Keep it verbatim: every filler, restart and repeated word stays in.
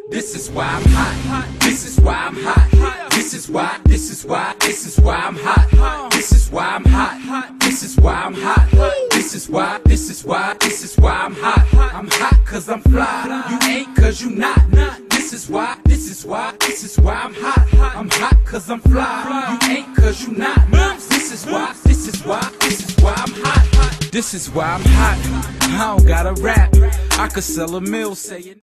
This is why I'm hot. This is why I'm hot. This is why, this is why, this is why I'm hot. This is why I'm hot. This is why I'm hot. This is why, this is why, this is why I'm hot. I'm hot cause I'm fly. You ain't cause you not. This is why, this is why, this is why I'm hot. I'm hot cause I'm fly. You ain't cause you not. This is why, this is why, this is why I'm hot. This is why I'm hot. I don't gotta rap. I could sell a mill saying